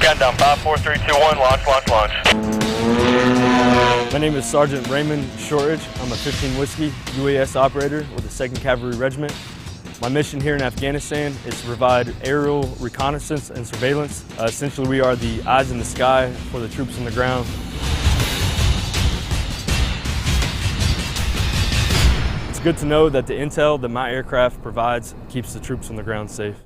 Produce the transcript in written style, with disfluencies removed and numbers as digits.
Countdown 5, 4, 3, 2, 1. Launch, launch, launch. My name is Sergeant Raymond Shortridge. I'm a 15 Whiskey UAS operator with the 2nd Cavalry Regiment. My mission here in Afghanistan is to provide aerial reconnaissance and surveillance. Essentially, we are the eyes in the sky for the troops on the ground. It's good to know that the intel that my aircraft provides keeps the troops on the ground safe.